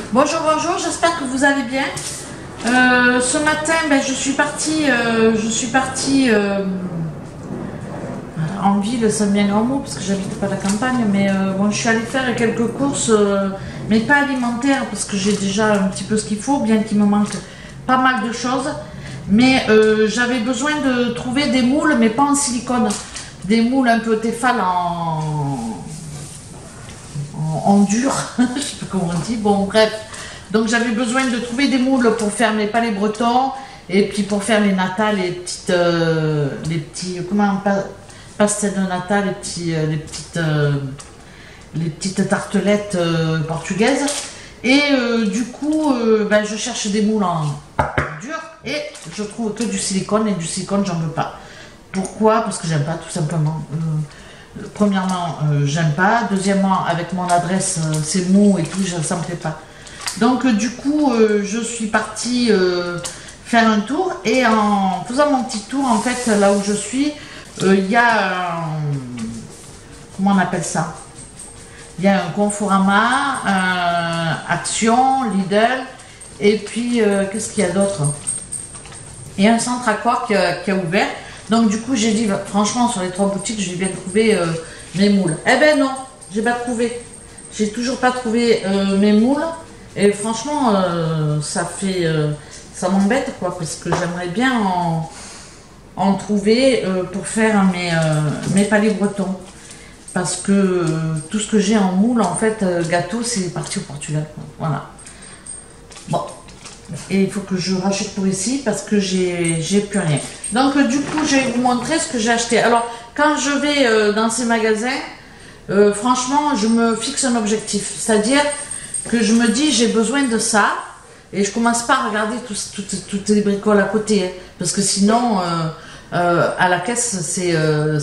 Bonjour, bonjour, j'espère que vous allez bien. Ce matin, je suis partie en ville, ça me vient grand mot parce que j'habite pas la campagne, mais bon, je suis allée faire quelques courses, mais pas alimentaires parce que j'ai déjà un petit peu ce qu'il faut, bien qu'il me manque pas mal de choses. Mais j'avais besoin de trouver des moules, mais pas en silicone, des moules un peu Tefal en dur, je sais pas comment on dit, bon bref. Donc j'avais besoin de trouver des moules pour faire mes palais bretons et puis pour faire les natas, les petits, comment, pastel de nata, les petites tartelettes portugaises. Et du coup, je cherche des moules en dur et je trouve que du silicone, et du silicone j'en veux pas. Pourquoi? Parce que j'aime pas, tout simplement. Premièrement, j'aime pas. Deuxièmement, avec mon adresse, c'est mou et tout, ça me plaît pas. Donc du coup, je suis partie faire un tour, et en faisant mon petit tour, en fait, là où je suis, il y a comment on appelle ça? Il y a un Conforama, Action, Lidl, et puis qu'est-ce qu'il y a d'autre? Il y a un centre Accor qui a ouvert. Donc du coup, j'ai dit, franchement, sur les 3 boutiques, j'ai bien trouvé mes moules. Eh ben non, j'ai pas trouvé. J'ai toujours pas trouvé mes moules. Et franchement, ça m'embête, quoi, parce que j'aimerais bien en trouver pour faire mes palais bretons. Parce que tout ce que j'ai en moule, en fait, gâteau, c'est parti au Portugal, quoi. Voilà. Bon. Et il faut que je rachète pour ici parce que j'ai plus rien. Donc du coup, je vais vous montrer ce que j'ai acheté. Alors, quand je vais dans ces magasins, franchement, je me fixe un objectif. C'est-à-dire que je me dis, j'ai besoin de ça. Et je commence pas à regarder toutes les bricoles à côté. Hein, parce que sinon, à la caisse, c'est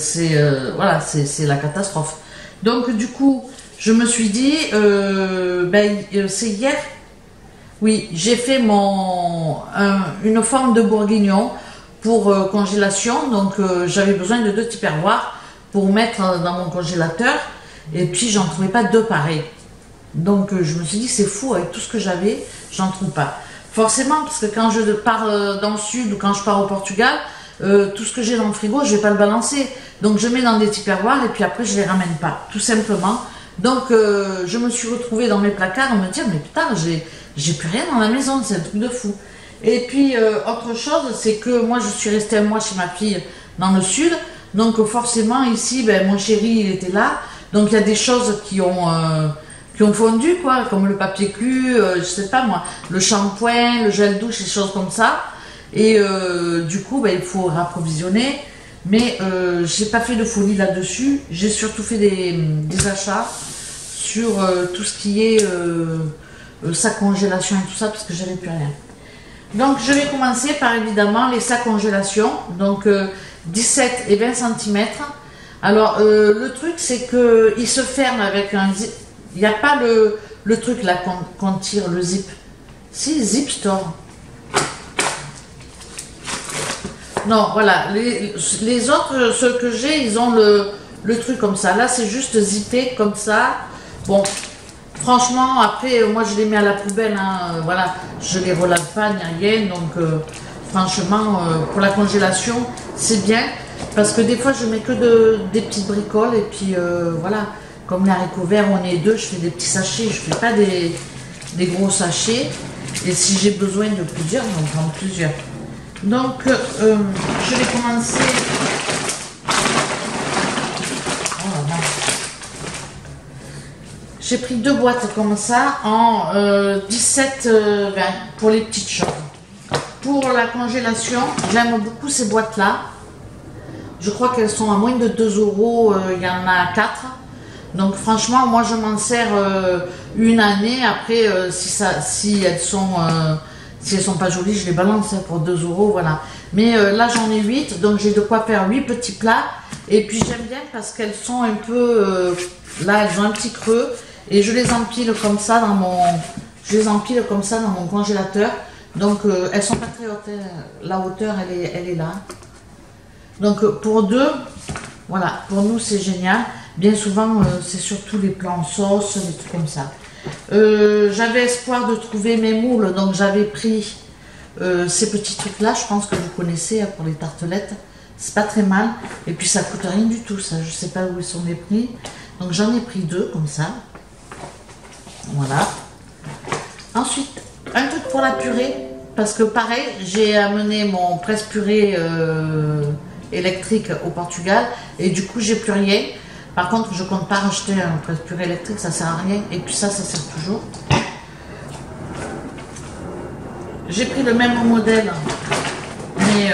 la catastrophe. Donc du coup, je me suis dit, c'est hier. Oui, j'ai fait une forme de bourguignon pour congélation. Donc j'avais besoin de 2 tupperwares pour mettre dans mon congélateur. Et puis j'en trouvais pas 2 pareils. Donc je me suis dit, c'est fou, avec tout ce que j'avais, j'en trouve pas. Forcément, parce que quand je pars dans le sud ou quand je pars au Portugal, tout ce que j'ai dans le frigo, je vais pas le balancer. Donc je mets dans des tupperwares et puis après je les ramène pas, tout simplement. Donc je me suis retrouvée dans mes placards à me dire, mais putain, j'ai plus rien dans la maison, c'est un truc de fou. Et puis autre chose, c'est que moi je suis restée un mois chez ma fille dans le sud, donc forcément ici, mon chéri il était là, donc il y a des choses qui ont fondu, quoi, comme le papier cul, je sais pas moi, le shampoing, le gel douche, des choses comme ça. Et du coup, il faut rapprovisionner. Mais j'ai pas fait de folie là-dessus. J'ai surtout fait des achats sur tout ce qui est sac congélation et tout ça, parce que j'avais plus rien. Donc je vais commencer par évidemment les sacs congélation. Donc 17 et 20 cm. Alors le truc, c'est qu'il se ferme avec un zip. Il n'y a pas le truc là qu'on tire, le zip. Si, Zip Store. Non, voilà. Les autres, ceux que j'ai, ils ont le truc comme ça. Là, c'est juste zippé comme ça. Bon, franchement, après, moi, je les mets à la poubelle. Hein, voilà, je les relave pas, ni rien. Donc, franchement, pour la congélation, c'est bien. Parce que des fois, je mets que des petites bricoles. Et puis, voilà. Comme les haricots verts, on est 2, je fais des petits sachets, je fais pas des gros sachets. Et si j'ai besoin de plusieurs, j'en prends plusieurs. Donc, je vais commencer. Oh, j'ai pris 2 boîtes comme ça en 17,20 pour les petites choses. Pour la congélation, j'aime beaucoup ces boîtes-là. Je crois qu'elles sont à moins de 2 €, il y en a 4. Donc franchement, moi je m'en sers une année. Après, si elles sont pas jolies, je les balance pour 2 €, voilà. Mais là j'en ai 8, donc j'ai de quoi faire 8 petits plats. Et puis j'aime bien parce qu'elles sont un peu, là elles ont un petit creux, et je les empile comme ça dans mon congélateur. Donc elles sont pas très hautes, la hauteur elle est là. Donc pour 2, voilà, pour nous c'est génial. Bien souvent, c'est surtout les plats en sauce, des trucs comme ça. J'avais espoir de trouver mes moules, donc j'avais pris ces petits trucs là, je pense que vous connaissez pour les tartelettes. C'est pas très mal, et puis ça coûte rien du tout, ça, je sais pas où ils sont les prix. Donc j'en ai pris 2 comme ça. Voilà. Ensuite, un truc pour la purée, parce que pareil, j'ai amené mon presse-purée électrique au Portugal, et du coup j'ai plus rien. Par contre, je compte pas racheter un presse-purée électrique, ça sert à rien, et puis ça sert toujours. J'ai pris le même modèle, mais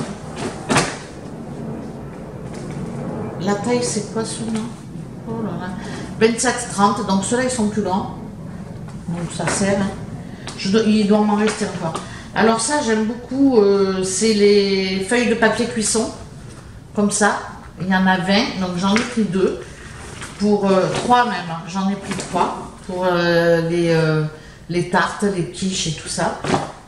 la taille c'est quoi celui-là? Oh là là. 27-30, donc ceux-là ils sont plus grands. Donc ça sert. Il doit m'en rester encore. Alors ça j'aime beaucoup, c'est les feuilles de papier cuisson. Comme ça. Il y en a 20, donc j'en ai pris 2. Pour 3 même, hein. J'en ai pris 3 pour les tartes, les quiches et tout ça.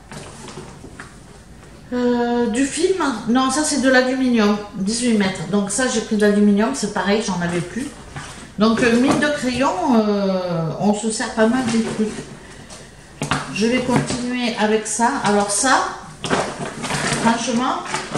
Du film, non ça c'est de l'aluminium, 18 mètres. Donc ça j'ai pris de l'aluminium, c'est pareil, j'en avais plus. Donc mine de crayon, on se sert pas mal des trucs. Je vais continuer avec ça. Alors ça, franchement,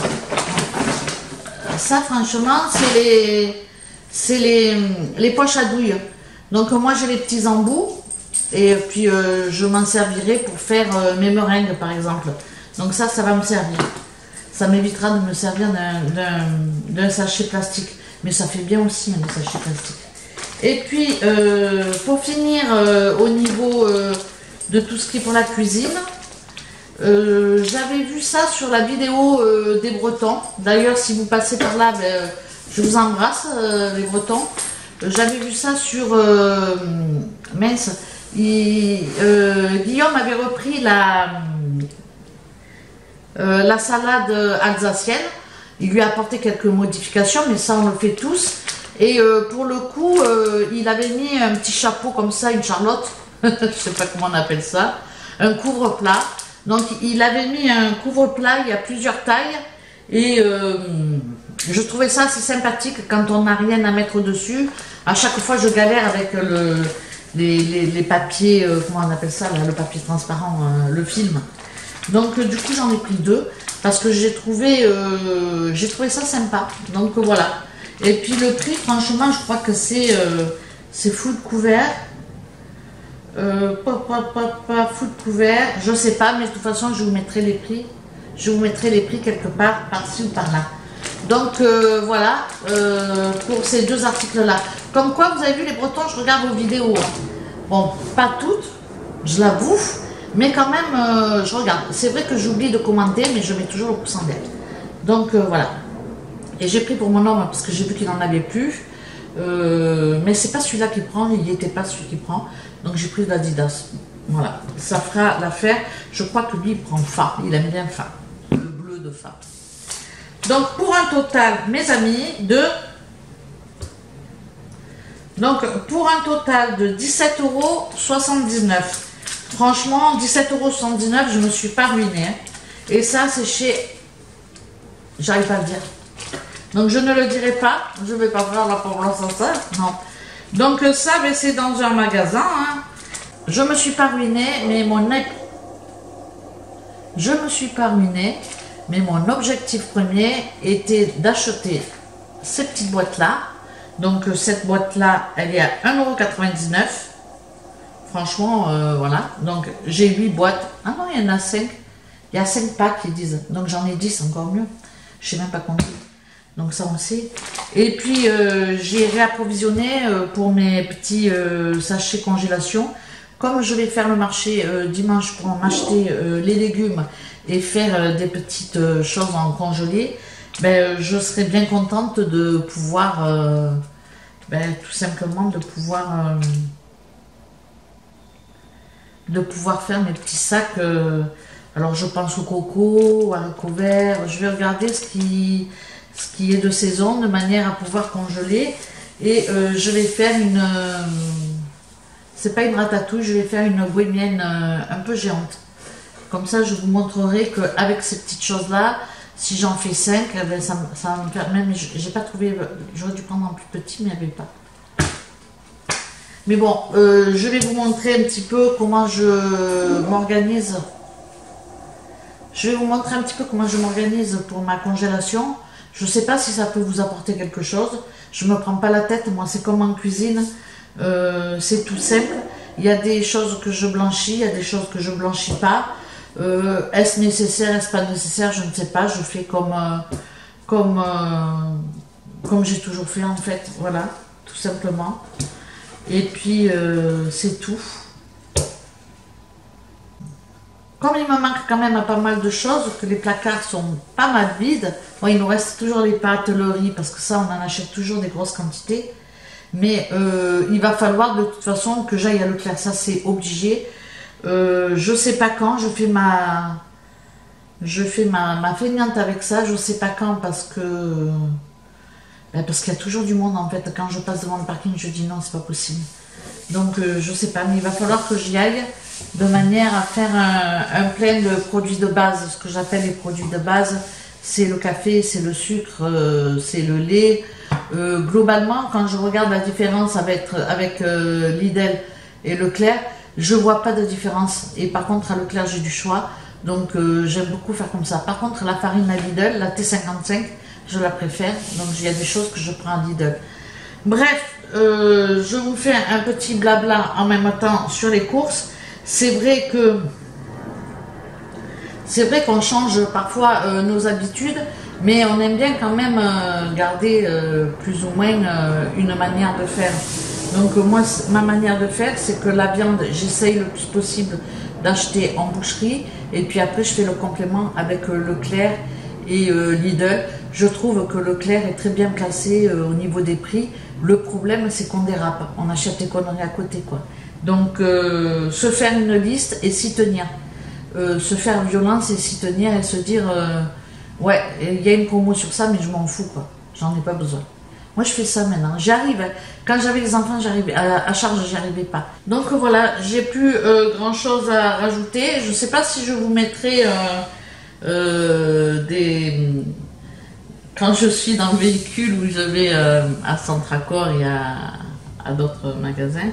c'est les poches à douille. Donc moi j'ai les petits embouts et puis je m'en servirai pour faire mes meringues par exemple. Donc ça va me servir. Ça m'évitera de me servir d'un sachet plastique. Mais ça fait bien aussi un sachet plastique. Et puis pour finir au niveau de tout ce qui est pour la cuisine, j'avais vu ça sur la vidéo des Bretons. D'ailleurs si vous passez par là, je vous embrasse les Bretons. J'avais vu ça sur mince. Guillaume avait repris la salade alsacienne. Il lui a apporté quelques modifications, mais ça on le fait tous. Et pour le coup, il avait mis un petit chapeau comme ça, une charlotte, je sais pas comment on appelle ça, un couvre-plat. Donc il avait mis un couvre-plat, il y a plusieurs tailles, et je trouvais ça assez sympathique quand on n'a rien à mettre dessus. À chaque fois, je galère avec les papiers, comment on appelle ça, là, le papier transparent, le film. Donc du coup, j'en ai pris 2 parce que j'ai trouvé ça sympa. Donc voilà. Et puis le prix, franchement, je crois que c'est full couvert. Pas full couvert, je sais pas, mais de toute façon, je vous mettrai les prix. Je vous mettrai les prix quelque part, par-ci ou par-là. Donc voilà, pour ces 2 articles-là. Comme quoi, vous avez vu les Bretons, je regarde vos vidéos. Hein. Bon, pas toutes, je l'avoue, mais quand même, je regarde. C'est vrai que j'oublie de commenter, mais je mets toujours le pouce en l'air. Donc voilà. Et j'ai pris pour mon homme parce que j'ai vu qu'il n'en avait plus. Mais c'est pas celui-là qui prend, il n'y était pas celui qui prend. Donc j'ai pris l'Adidas. Voilà, ça fera l'affaire. Je crois que lui il prend Fa, il aime bien Fa, le bleu de Fa. Donc pour un total, mes amis, pour un total de 17,79 €. Franchement, 17,79 €, je ne me suis pas ruinée. Hein. Et ça, c'est chez... J'arrive pas à le dire. Donc je ne le dirai pas. Je ne vais pas faire la parole sans ça. Non. Donc ça, c'est dans un magasin. Hein. Je me suis pas ruinée, mais mon objectif premier était d'acheter ces petites boîtes-là. Donc cette boîte-là, elle est à 1,99 €. Franchement, voilà. Donc j'ai 8 boîtes. Ah non, il y en a 5. Il y a 5 packs qui disent. Donc j'en ai 10, encore mieux. Je sais même pas compter. Donc ça on sait. Et puis j'ai réapprovisionné pour mes petits sachets congélation. Comme je vais faire le marché dimanche pour m'acheter les légumes et faire des petites choses en congelé, ben, je serais bien contente de pouvoir tout simplement de pouvoir faire mes petits sacs. Alors je pense au coco, à haricots verts. Je vais regarder ce qui est de saison de manière à pouvoir congeler. Et je vais faire une... c'est pas une ratatouille, je vais faire une bohémienne un peu géante. Comme ça, je vous montrerai qu'avec ces petites choses-là, si j'en fais 5, ça va me faire... Même, j'ai pas trouvé... J'aurais dû prendre un plus petit, mais il n'y avait pas. Mais bon, je vais vous montrer un petit peu comment je m'organise. Je vais vous montrer un petit peu comment je m'organise pour ma congélation. Je ne sais pas si ça peut vous apporter quelque chose. Je ne me prends pas la tête, moi c'est comme en cuisine. C'est tout simple. Il y a des choses que je blanchis, il y a des choses que je ne blanchis pas. Est-ce nécessaire, est-ce pas nécessaire, je ne sais pas. Je fais comme j'ai toujours fait en fait. Voilà, tout simplement. Et puis c'est tout. Comme il me manque quand même pas mal de choses, que les placards sont pas mal vides, bon, il nous reste toujours les pâtes, le riz, parce que ça on en achète toujours des grosses quantités. Mais il va falloir de toute façon que j'aille à Leclerc, ça c'est obligé. Je sais pas quand, je fais ma feignante avec ça, je sais pas quand parce qu'il y a toujours du monde en fait. Quand je passe devant le parking, je dis non, c'est pas possible. Donc je sais pas, mais il va falloir que j'y aille de manière à faire un plein de produits de base. Ce que j'appelle les produits de base, c'est le café, c'est le sucre, c'est le lait. Globalement, quand je regarde la différence avec Lidl et Leclerc, je vois pas de différence. Et par contre, à Leclerc, j'ai du choix. Donc, j'aime beaucoup faire comme ça. Par contre, la farine à Lidl, la T55, je la préfère. Donc, il y a des choses que je prends à Lidl. Bref, je vous fais un petit blabla en même temps sur les courses. C'est vrai qu'on change parfois nos habitudes, mais on aime bien quand même garder plus ou moins une manière de faire. Donc moi, ma manière de faire, c'est que la viande, j'essaye le plus possible d'acheter en boucherie, et puis après je fais le complément avec Leclerc et Lidl. Je trouve que Leclerc est très bien placé au niveau des prix. Le problème, c'est qu'on dérape, on achète des conneries à côté, quoi. Donc se faire une liste et s'y tenir. Se faire violence et s'y tenir et se dire ouais, il y a une promo sur ça, mais je m'en fous, quoi. J'en ai pas besoin. Moi, je fais ça maintenant. J'arrive. Quand j'avais les enfants, j'arrivais à charge, j'y arrivais pas. Donc voilà, j'ai plus grand chose à rajouter. Je sais pas si je vous mettrai quand je suis dans le véhicule où je vais à Centracor et à d'autres magasins.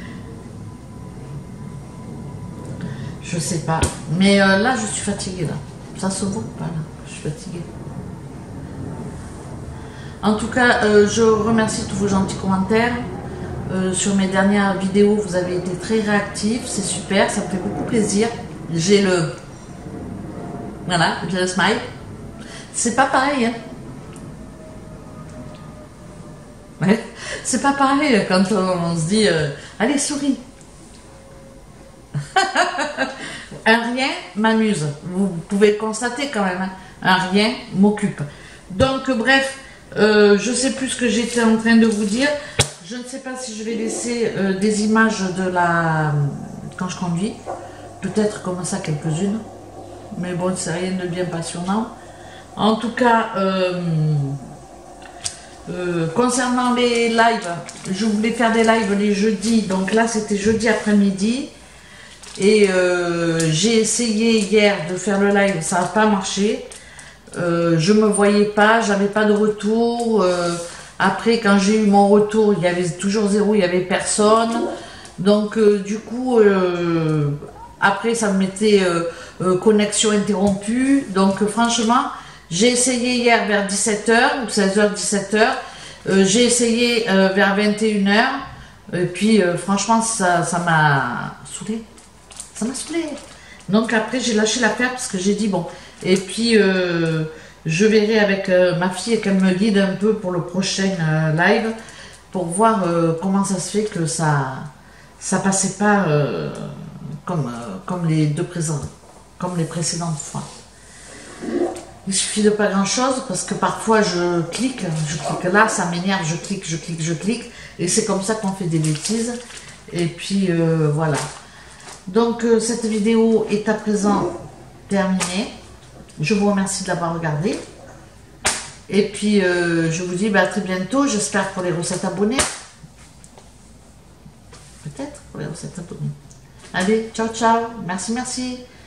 Je sais pas. Mais là, je suis fatiguée, là. Ça se voit pas, là. Je suis fatiguée. En tout cas, je remercie tous vos gentils commentaires. Sur mes dernières vidéos, vous avez été très réactifs. C'est super, ça me fait beaucoup plaisir. J'ai le... Voilà, j'ai le smile. C'est pas pareil, hein. Ouais. C'est pas pareil quand on se dit allez, souris. Un rien m'amuse. Vous pouvez le constater quand même. Hein. Un rien m'occupe. Donc, bref, je sais plus ce que j'étais en train de vous dire. Je ne sais pas si je vais laisser des images de la... quand je conduis. Peut-être comme ça quelques-unes. Mais bon, c'est rien de bien passionnant. En tout cas, concernant les lives, je voulais faire des lives les jeudis. Donc là, c'était jeudi après-midi. Et j'ai essayé hier de faire le live, ça n'a pas marché. Je me voyais pas, j'avais pas de retour. Après, quand j'ai eu mon retour, il y avait toujours zéro, il y avait personne. Donc du coup, après ça me mettait connexion interrompue. Donc franchement, j'ai essayé hier vers 17h ou 16h, 17h. J'ai essayé vers 21h. Et puis franchement, ça m'a saoulé. Ça m'a saoulé. Donc après, j'ai lâché l'affaire parce que j'ai dit bon. Et puis, je verrai avec ma fille et qu'elle me guide un peu pour le prochain live pour voir comment ça se fait que ça passait pas comme les précédentes fois. Il suffit de pas grand chose parce que parfois je clique là, ça m'énerve, je clique et c'est comme ça qu'on fait des bêtises. Et puis voilà. Donc cette vidéo est à présent terminée. Je vous remercie de l'avoir regardée. Et puis je vous dis à très bientôt. J'espère pour les recettes abonnées. Peut-être pour les recettes abonnées. Allez, ciao ciao. Merci, merci.